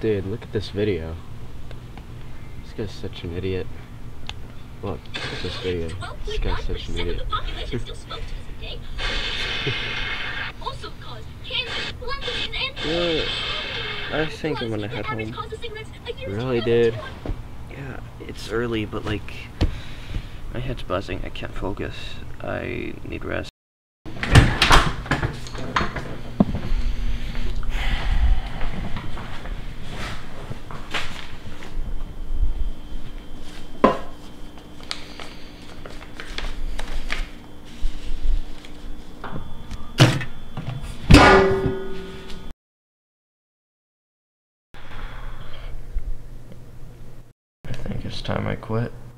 Dude, look at this video. This guy's such an idiot. Look at this video. This guy's such an idiot. Yeah, I think I'm gonna head home. Really, dude? Yeah, it's early, but like, my head's buzzing. I can't focus. I need rest. I think it's time I quit.